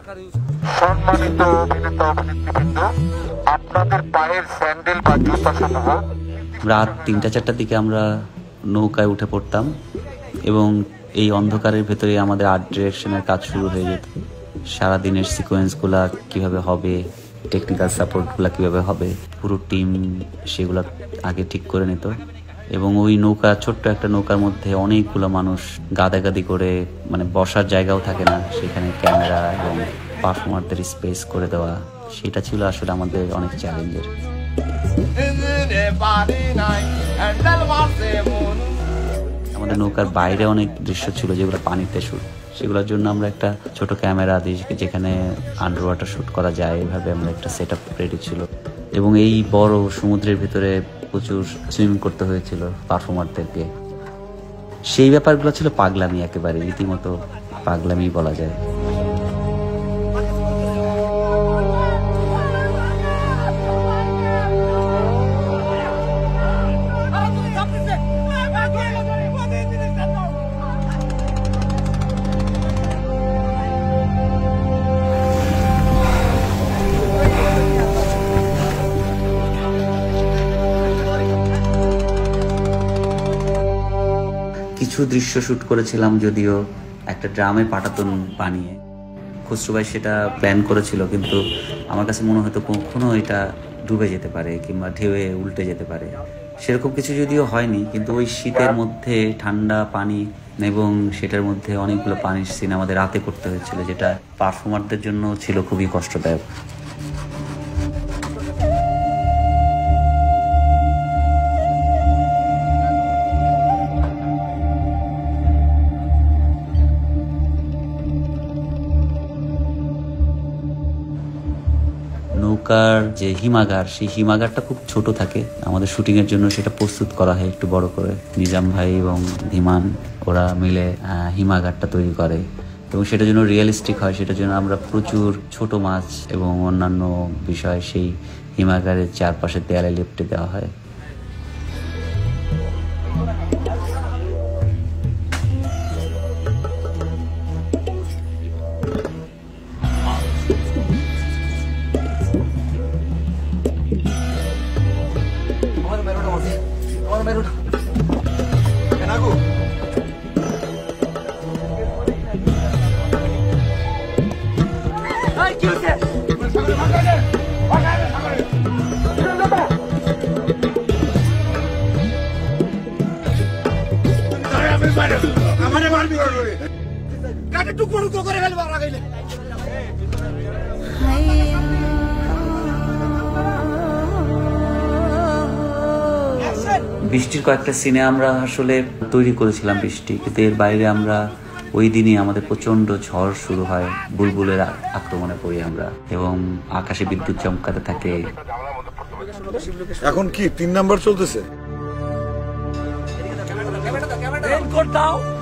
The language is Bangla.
সম্মানিত অভিনেতা অভিনেত্রীবৃন্দ, আপনাদের পায়ের স্যান্ডেল বা জুতা সমূহ। রাত ৩টা-৪টার দিকে আমরা নৌকায় উঠে পড়তাম এবং এই অন্ধকারের ভেতরে আমাদের আর্ট ডিরেকশনের কাজ শুরু হয়ে যেত। সারাদিনের সিকোয়েন্সগুলো কিভাবে হবে, টেকনিক্যাল সাপোর্টগুলো কিভাবে হবে, পুরো টিম সেগুলো আগে ঠিক করে নিত। এবং ওই নৌকা, ছোট্ট একটা নৌকার মধ্যে অনেকগুলো মানুষ গাদাগাদি করে, মানে বসার জায়গাও থাকে না, সেখানে ক্যামেরা এবং পারফর্মারদের স্পেস করে দেওয়া, সেটা ছিল আসলে আমাদের অনেক চ্যালেঞ্জের। আমাদের নৌকার বাইরে অনেক দৃশ্য ছিল যেগুলো পানিতে শুট, সেগুলোর জন্য আমরা একটা ছোট ক্যামেরা দিই যেখানে আন্ডার ওয়াটার শুট করা যায়, এভাবে আমরা একটা সেট আপ রেডি ছিল। এবং এই বড় সমুদ্রের ভিতরে প্রচুর সুইমিং করতে হয়েছিল পারফর্মারদেরকে। সেই ব্যাপারগুলো ছিল পাগলামি, একেবারে রীতিমতো পাগলামি বলা যায়। কিছু দৃশ্য শ্যুট করেছিলাম, যদিও একটা ড্রামে পাটাতন বানিয়ে। খসরু ভাই সেটা প্ল্যান করেছিল, কিন্তু আমার কাছে মনে হতো কখনো এটা ডুবে যেতে পারে কিংবা ঢেউয়ে উল্টে যেতে পারে। সেরকম কিছু যদিও হয়নি, কিন্তু ওই শীতের মধ্যে ঠান্ডা পানি এবং সেটার মধ্যে অনেকগুলো পানির সিন আমাদের রাতে করতে হয়েছিল, যেটা পারফর্মারদের জন্য ছিল খুবই কষ্টদায়ক। নৌকার যে হিমাগার, সেই হিমাগারটা খুব ছোট থাকে। আমাদের শুটিং এর জন্য সেটা প্রস্তুত করা হয় একটু বড় করে। নিজাম ভাই এবং ধীমান ওরা মিলে হিমাগারটা তৈরি করে এবং সেটার জন্য রিয়েলিস্টিক হয়। সেটার জন্য আমরা প্রচুর ছোট মাছ এবং অন্যান্য বিষয় সেই হিমাগারের চারপাশে দেয়ালে লেপ্টে দেওয়া হয়। বৃষ্টির কয়েকটা সিনে আমরা আসলে তৈরি করেছিলাম বৃষ্টি, কিন্তু এর বাইরে আমরা ওই দিনই আমাদের প্রচন্ড ঝড় শুরু হয়, বুলবুলের আক্রমণে পড়ি আমরা এবং আকাশে বিদ্যুৎ চমকাতে থাকে। এখন কি 3 নাম্বার চলতেছে?